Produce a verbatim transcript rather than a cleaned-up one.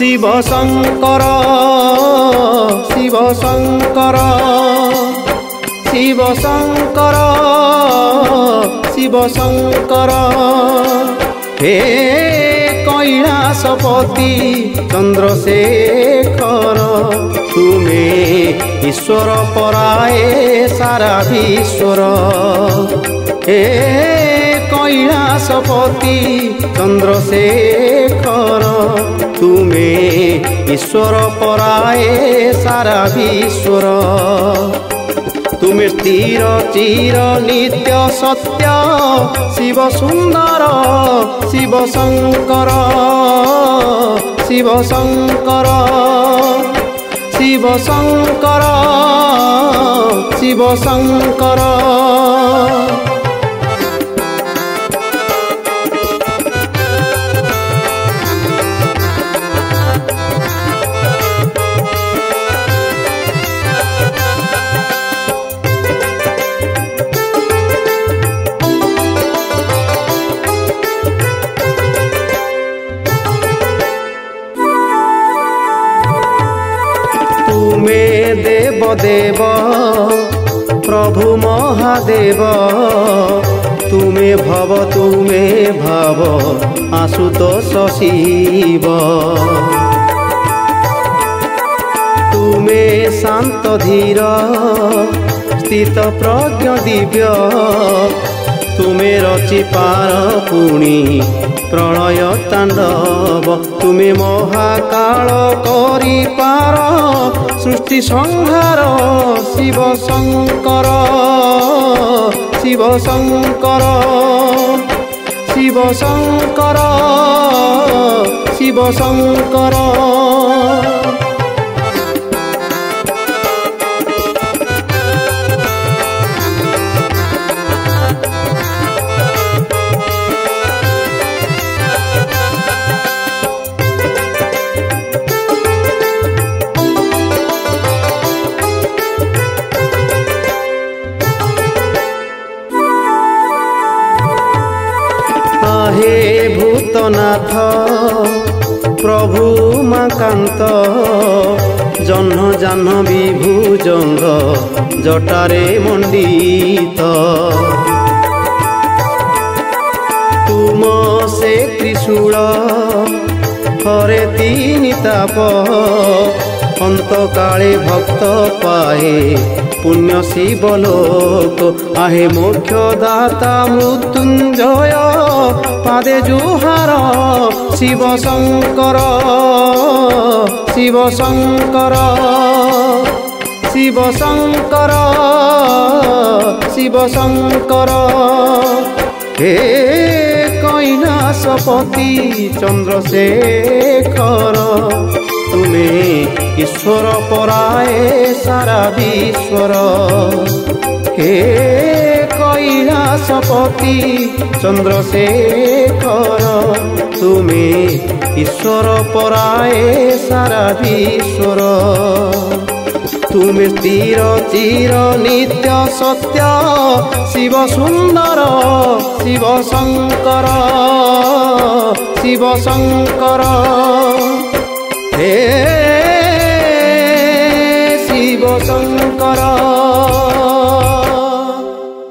शिव शंकर शिव शंकर शिव शंकर शिव शंकर हे कैलासपति चंद्रशेखर तुमे ईश्वर पराए सारा विश्वर हे कैलासपति चंद्रशेखर तुमे ईश्वर पराए सारा विश्वर तुमे स्थिर चिर नित्य सत्य शिव सुंदर शिव शंकर शिव शंकर शिव शंकर शिव शंकर तुमे देव देव प्रभु महादेव तुमे भव तुमे भाव आशुतोष शिव तुमे शांत धीर स्थित प्रज्ञ दिव्य तुमे रचि पार पुणी प्रणय तांडव तुमे महाकाल करी पार सृष्टि संहार शिव शंकर शिव शंकर शिव शंकर शिव शंकर हे भूतनाथ प्रभु माकांत जह्न जाह्नवी भुजंग जटारे मंडित तुम से त्रिशूल हरे तीन ताप अंत काले भक्त पाए पुण्य शिवलोक आहे मोक्ष दाता मृत्युंजय पादे जुहार शिव शंकर शिव शंकर शिव शंकर शिव शंकर हे कैलासपति चंद्रशेखर तुमे ईश्वर पराए सारा विश्वर हे कैलासपति चंद्रशेखर तुमे ईश्वर पराए सारा विश्वर तुमे स्थिर चिर नित्य सत्य शिव सुंदर शिव शंकर शिव शंकर हे शिव शंकर।